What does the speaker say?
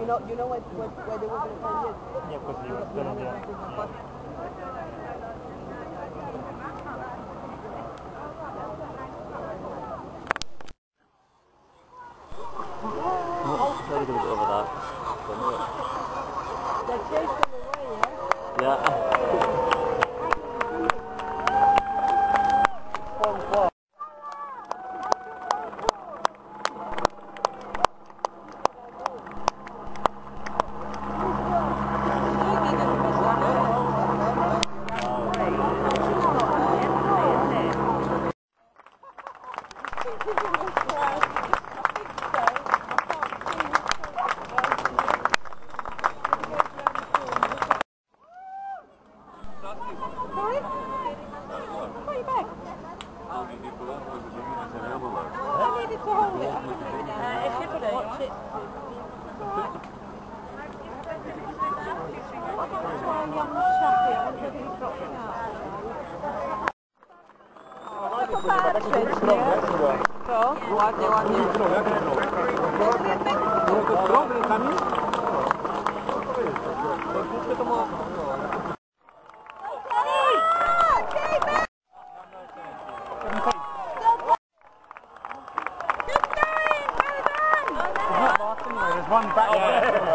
you know where they were going to find it? Yeah, because you were still there. Very good over that. They chased them away, yeah? Yeah. Ładnie, ładnie. There's one back there.